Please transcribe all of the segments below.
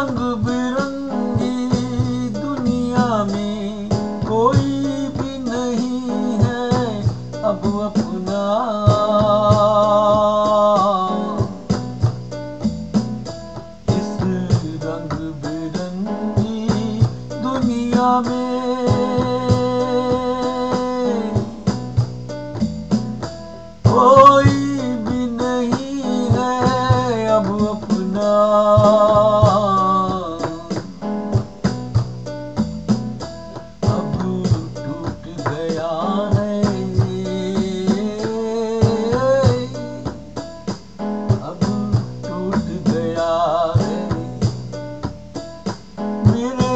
रंग बिरंगी दुनिया में कोई भी नहीं है अब अपना। इस रंग बिरंगी दुनिया में कोई भी नहीं है अब अपना। अब टूट गया है, अब टूट गया है मेरे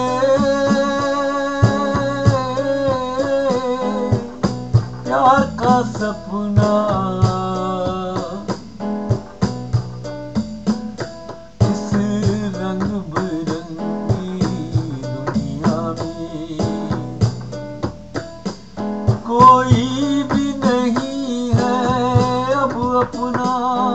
प्यार का सपना। इस रंग बिरंगी दुनिया में कोई भी नहीं है अब अपना।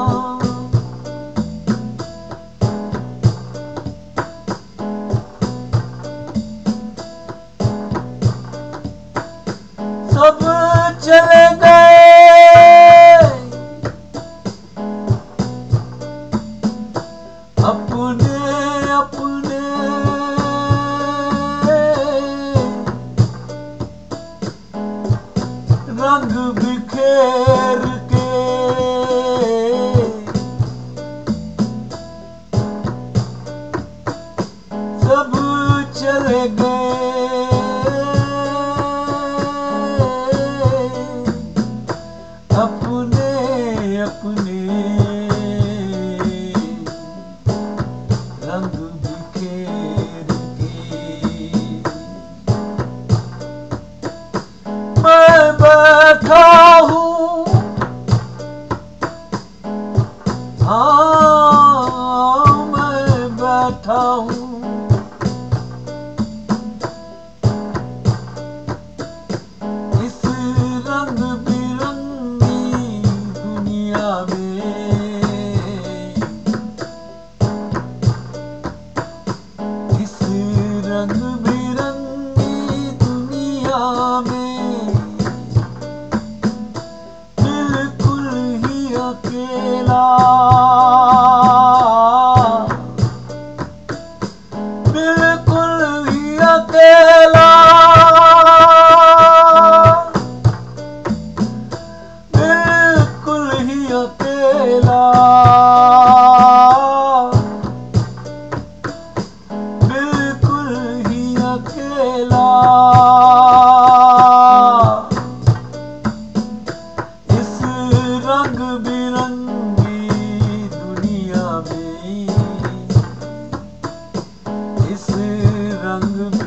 सब चले गए अपने अपने, रंग बिखेर के। सब चले गए अपने अपने, रंग बिखेर के। मैं बैठा हूँ, हाँ मैं बैठा हूँ इस रंग बिरंगी दुनिया में। इस रंग बिरंगी दुनिया में बिल्कुल ही अकेला, बिल्कुल ही अकेला, बिल्कुल ही अकेला, बिल्कुल ही अकेला। इस रंग बिरंगी दुनिया में, इस रंग